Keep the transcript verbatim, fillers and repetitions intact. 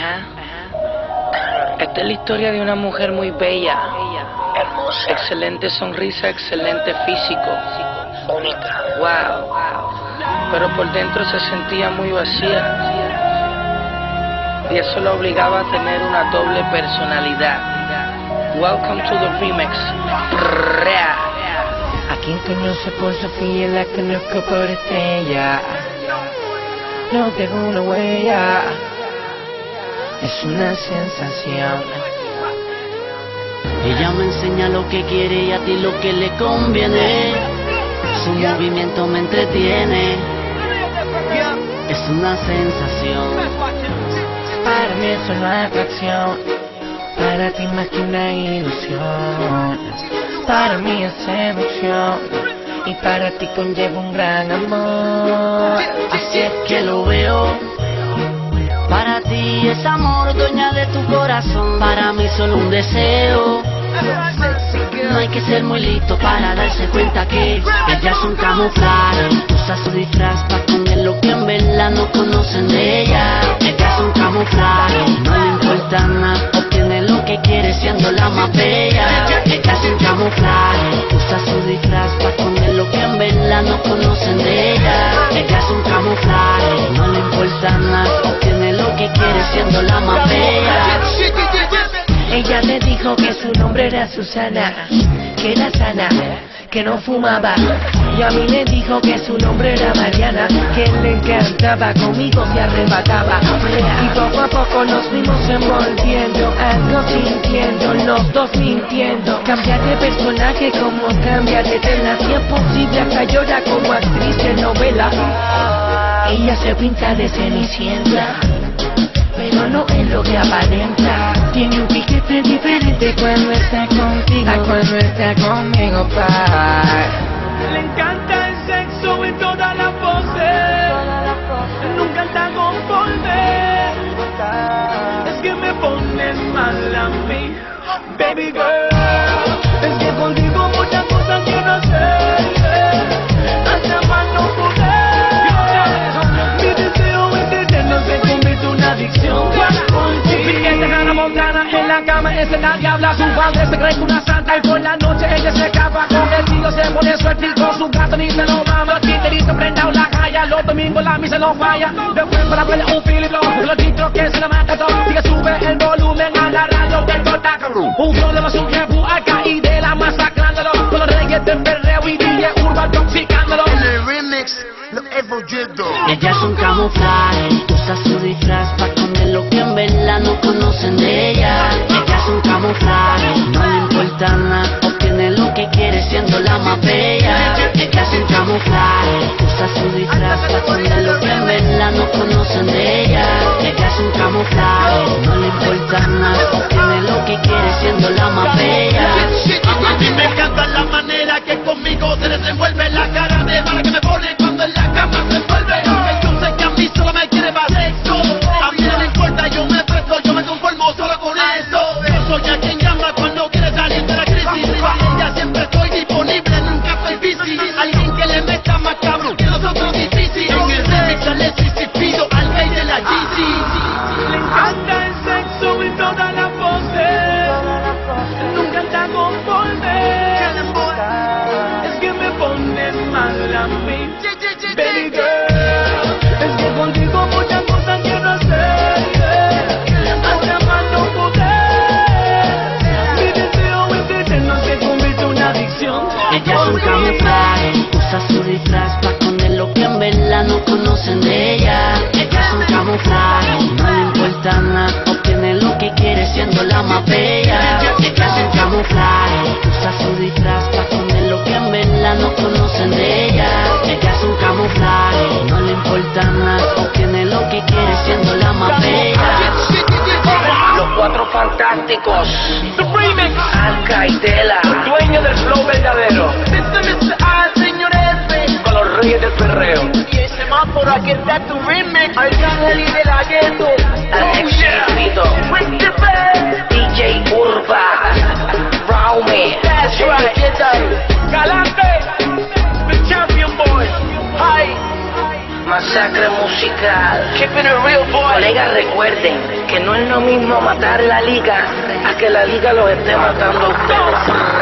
Esta es la historia de una mujer muy bella, hermosa, excelente sonrisa, excelente físico, única, wow, pero por dentro se sentía muy vacía y eso la obligaba a tener una doble personalidad. Welcome to the remix. A quien conoce por Sofía, la conozco por estrella. No dejo una huella, es una sensación. Ella me enseña lo que quiere y a ti lo que le conviene. Su movimiento me entretiene, es una sensación. Para mí es una atracción, para ti más que una ilusión. Para mí es seducción y para ti conlleva un gran amor. Así es que lo veo. Para ti es amor, dueña de tu corazón. Para mí solo un deseo. No hay que ser muy listo para darse cuenta que ella es un camuflaje. Usa su disfraz para esconder lo que en verdad no conocen de ella. Ella es un camuflaje, no le importa nada, obtiene lo que quiere siendo la más bella. Ella es un camuflaje, usa su disfraz para esconder lo que en verdad no conocen de ella. Ella es un camuflaje, no le importa nada, obtiene lo que quiere siendo la más bella. Ella me dijo que su nombre era Susana, que era sana, que no fumaba. Y a mí me dijo que su nombre era Mariana, que le encantaba, conmigo se arrebataba. Y poco a poco nos fuimos envolviendo, algo sintiendo, los dos mintiendo. Cambiar de personaje como cambia de tela, si es posible hasta llora como actriz de novela. Ella se pinta de cenicienta, pero no es lo que aparenta. Tiene un piquete diferente cuando está contigo a cuando está conmigo, pa. Le encanta el sexo en todas las poses, nunca está conforme. Es que me pones mal a mí, baby girl. Es que contigo muchas cosas quiero hacer, hasta más no poder. Mi deseo es eterno, se convierte en una adicción. Hannah Montana en la cama, es la diabla. Su padre se cree que una santa y por la noche ella se escapa. Con el tío se pone suerte y con su gato ni se lo mama. Titerito prendado la calle, los domingos la misa no falla. Después para verle un filibro, los títulos que se le mata todo. Sigue sube el volumen a la radio del Totacaru. Un problema su jefu acá y de la masacrándolo. Con los reyes del perreo y D J Urban toxicándolo. En el remix lo hemos oyendo. Ella es un camuflaje, usa su disfraz para esconder lo que en verdad no conocen de ella. Ella es un camuflaje, no le importa nada, obtiene lo que quiere siendo la más bella. Ella es un camuflaje, usa su disfraz para esconder lo que en verdad no conocen de ella. Ella es un camuflaje, no le importa nada, obtiene lo que quiere siendo la más bella. A mí me encanta la manera que conmigo se desenvuelve, la cara de mala que me pone cuando en la cama se envuelve. Yo sé que a mí solo me quiere más sexo, a mí no me importa, yo me presto, yo me conformo solo con eso. Yo soy a quien llama cuando quiere salir de la crisis. Ella siempre estoy disponible, nunca estoy busy. Alguien que le meta más cabrón que nosotros difícil. En el remix sale si pido al rey de la G C. Le encanta el sexo en todas las poses, nunca está conforme. Es que me pones mal a mí, baby girl. Es que contigo muchas cosas quiero hacer, hasta más no poder. Mi deseo es eterno, se convierte en una adicción. Ella es un camuflaje, usa su disfraz para esconder lo que en verdad no conocen de ella. Ella es un camuflaje, no le importa nada, obtiene lo que quiere siendo la más bella. Ella es un camuflaje, usa su disfraz para esconder lo que en verdad no conocen de ella. Ella es un camuflaje, no le importa nada, obtiene lo que quiere siendo la más bella. Los Cuatro Fantásticos, Alca y Tela, Dueño del flow verdadero, mister mister A, señor F, con los reyes del perreo. y ese man por aquí está tu remix, Arcángel y de la Gueto, Alex Chipito, D J Urban, Raume, That's right. Galante, the champion boy. Hi. masacre musical. Colegas, recuerden que no es lo mismo matar la liga a que la liga los esté matando a ustedes.